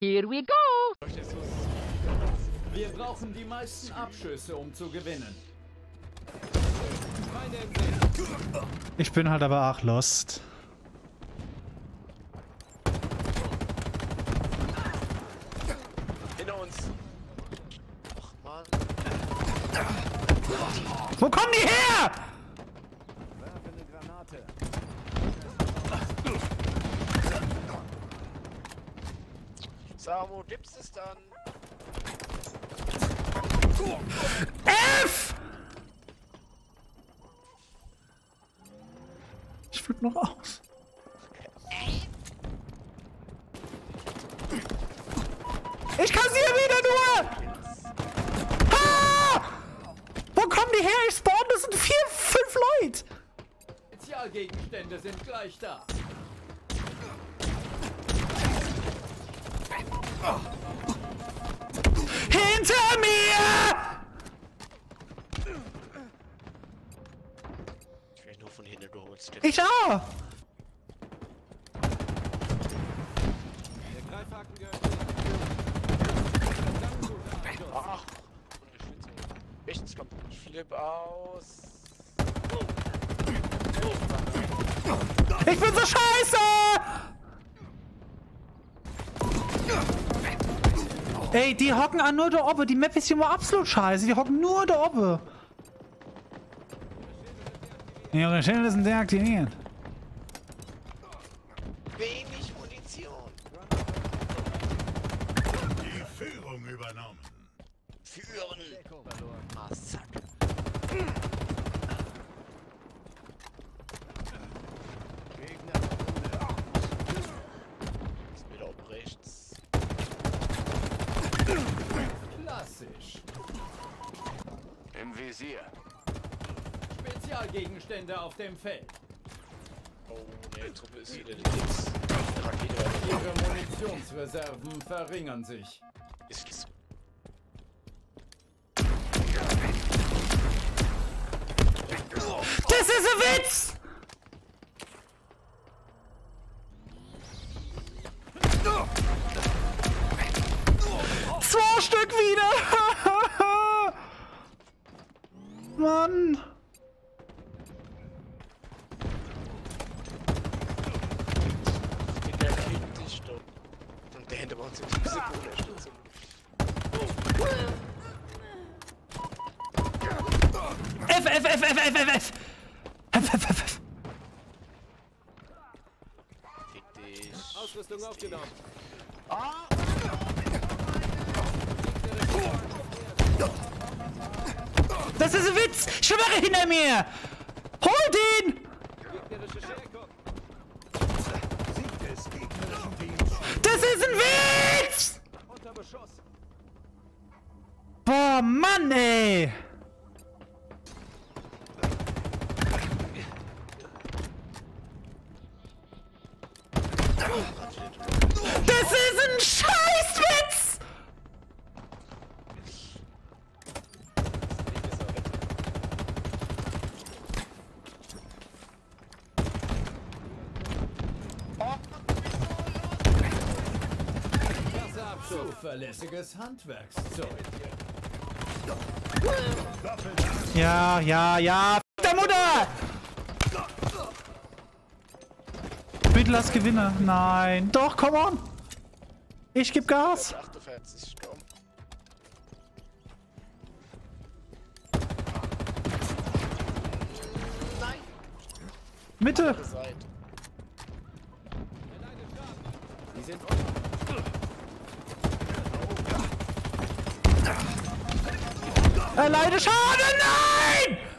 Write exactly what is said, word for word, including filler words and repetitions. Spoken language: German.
Here we go! Wir brauchen die meisten Abschüsse, um zu gewinnen. Ich bin halt aber auch lost. Hinter uns. Ach Mann. Wo kommen die her? Werfe eine Granate. Samo, gibt's es dann? F! Ich flipp noch aus. Ich kassiere wieder nur! Ah! Wo kommen die her? Ich spawn, das sind vier, fünf Leute! Spezialgegenstände sind gleich da. Hinter mir! Ich werde nur von hinten geholt. Ich auch! Der Greifhaken gehört. Ach, Rechts kommt. Ich flipp aus. Ich bin so scheiße! Ey, die hocken an nur da oben. Die Map ist hier mal absolut scheiße. Die hocken nur da oben. Ihre Schilder sind deaktiviert. Wenig Munition. Die Führung übernommen. Führen. Massaker. Ist wieder oben rechts. Klassisch. Im Visier. Spezialgegenstände auf dem Feld. Oh ne, Truppe ist wieder links. Rakete weiter. Ihre Munitionsreserven verringern sich. Ist es. Das ist ein Witz! Zwei Stück wieder! Mann! Der kriegt dich doch. Und der hinter uns ist diese Unterstützung. F, F, F, F, F, F, F! F, F, F, F. Fick dich. Ausrüstung aufgenommen. Das ist ein Witz! Schwöre hinter mir! Hol den! Gegnerische Schärkung. Sieg des gegnerischen Teams. Das ist ein Witz! Unter Beschuss. Boah, Mann, ey! Das ist ein Scheißwitz! Zuverlässiges Handwerkszeug. Ja, ja, ja. F der Mutter! Bitte lass Gewinner. Nein. Doch, come on. Ich geb Gas. achtundvierzig, komm. Nein, Mitte. andere Seite. Die sind unten. Erleide Schaden. Nein!